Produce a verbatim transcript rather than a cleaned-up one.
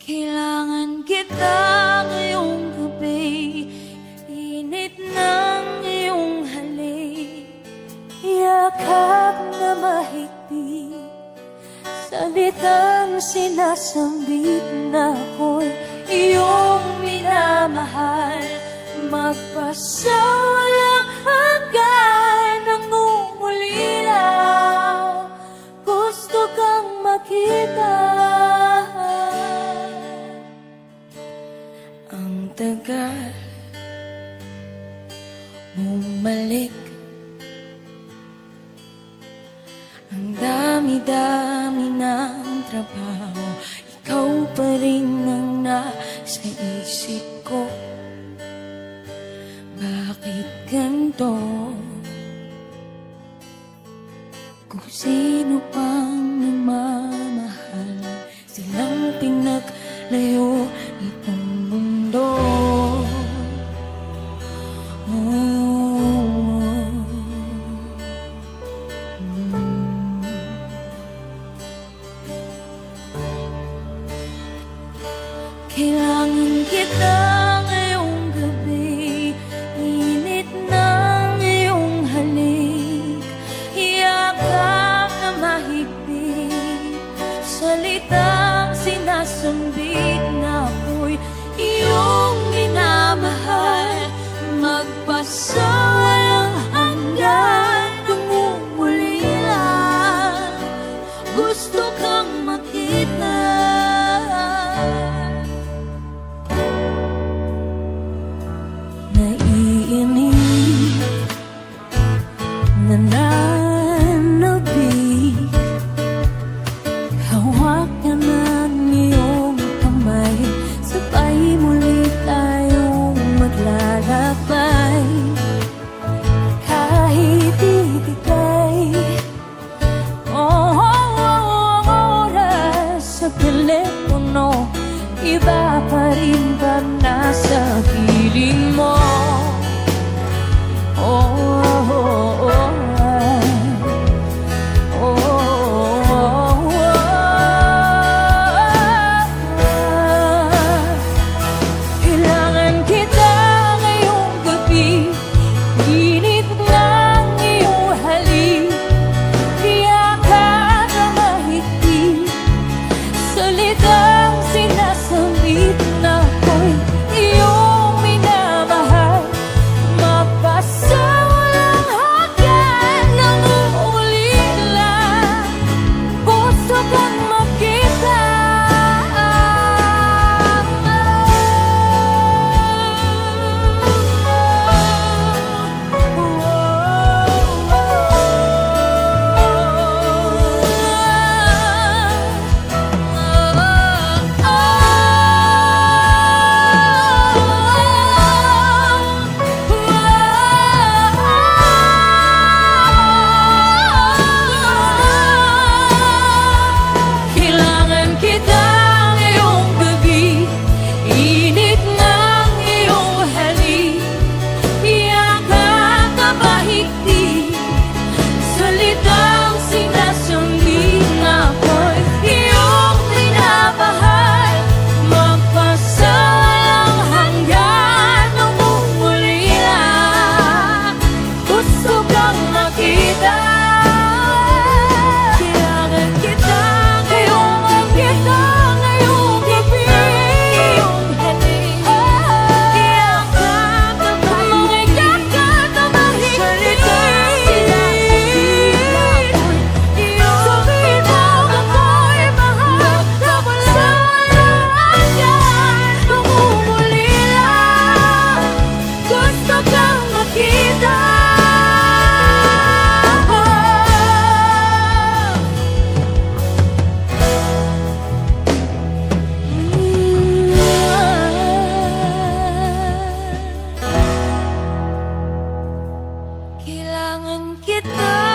Kailangan kita ngayong gabi, init ng iyong halik, yakap na mahigpit, salitang sinasambit na ako'y iyong minamahal, magpasawalang hanggan, nangungulila, gusto kang makita. Ang tagal bumalik, ang dami-dami ng trabaho, ikaw pa rin ang nasa isip ko. Bakit ganito? Kung sino pang nagmamahal, silang pinaglayo itong mundo. Oh, mm. Kailangan kita ngayong gabi, init ng iyong halik, yakap na mahigpit, salitang sinasambit na ako'y iyong minamahal, magpasawalang hanggan, nangungulila, gusto kang makita. Naiinip, nananabik, hawakan ng iyong kamay, sabay muli tayong maglalakbay. Kahit itigay oh, oh, oh, oras sa telepono, iba pa rin ba nasa piling mo? Oh, oh, oh, oh. Kailangan kita